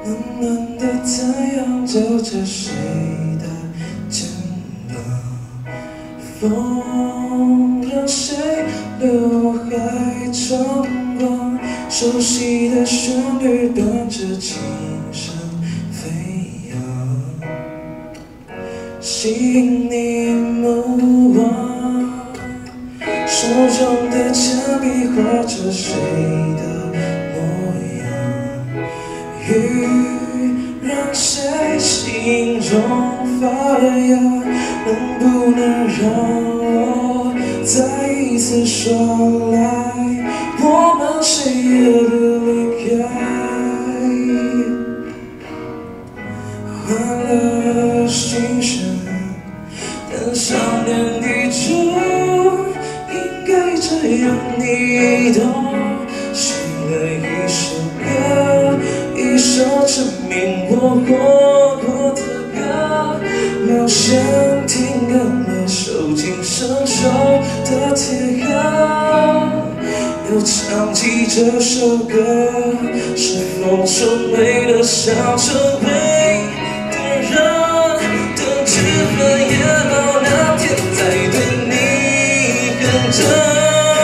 暖暖的太阳照着谁的肩膀，风让谁刘海长光，熟悉的旋律伴着琴声飞扬，吸引你目光，手中的铅笔画着谁的模样，雨让谁心中发芽，能不能让我再一次说来，我们谁也别离开，换了心弦，但想念一直应该这样，你懂，写了一首歌，一首证明我活过的歌，描线听干了，手紧伸手的铁盒，又唱起这首歌，是否成为了想成为的人，等脂粉也老那天再对你认真。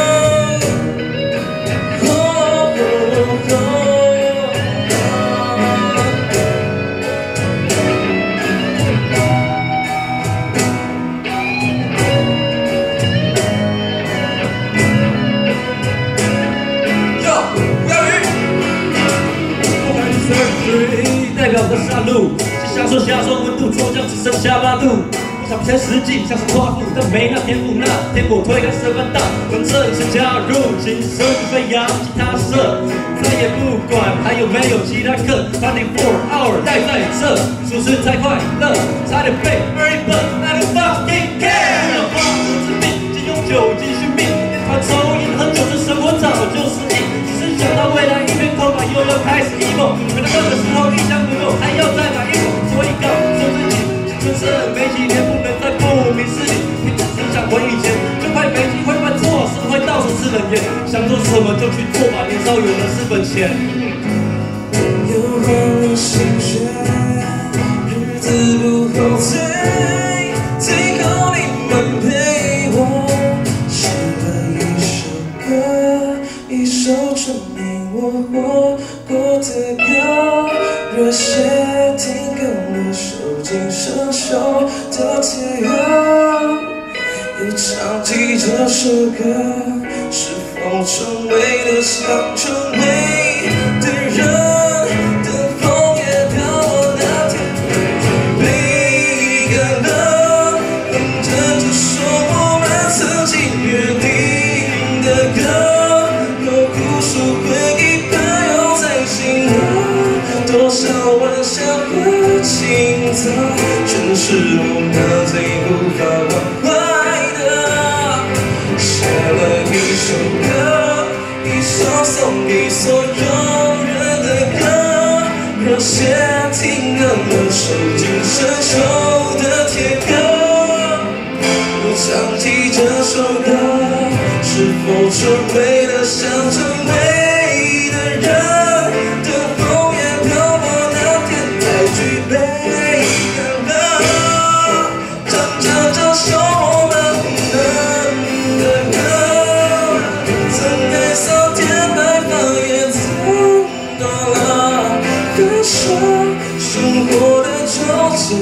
代表着杀戮，是享受下说温度骤降只剩下8度，不想不切实际，像是夸父，但没那天赋。那天我推开社办大，跟着一起加入，琴声飞扬，吉他社，再也不管还有没有其他课 ，24 hour 待在这，属实太快乐，差点被 very but I don't fucking care。让花出致命，借用酒继续命，连团抽烟喝酒，这生活早就适应，只是想到未来一片空白，又要开始 emo。每到这个时候，印象不够，还要再买一桶，所以告诉自己，青春剩没几年，不能再不明事理。你只是想回以前，就怕没机会犯错，社会到处是冷眼，想做什么就去做吧，年少有的是本钱。 又换了心血，日子不后退，最后你们陪我写了一首歌，一首证明我活过的歌，热血听干了，手紧伸手的铁盒，又唱起这首歌，是否成为了想成为的人？等风也飘过那天，被干了，哼着这首我们曾经约定的歌，有无数回忆伴游在心头，多少晚霞和青草，全是我们最无法忘怀的。写了一首歌，一首送给所有人的歌，热血听干了，手紧伸手的铁盒，我唱起这首歌，是否成为了想成为的人？等风也飘过那天，再举杯干了，唱着这首我们的歌，曾爱扫天白发，也曾到了感受生活的周折，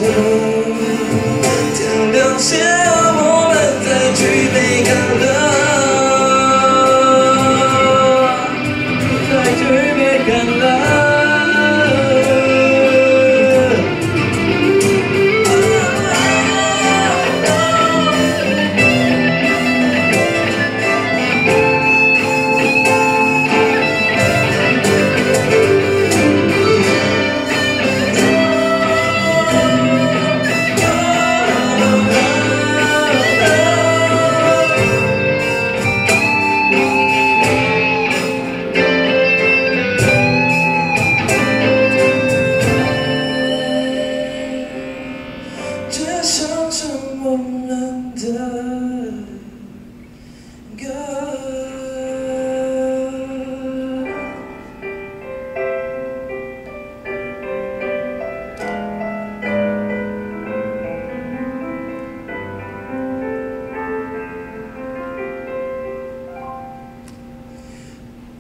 天亮前我们再举杯干了。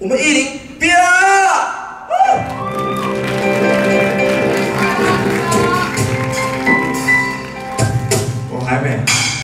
我们10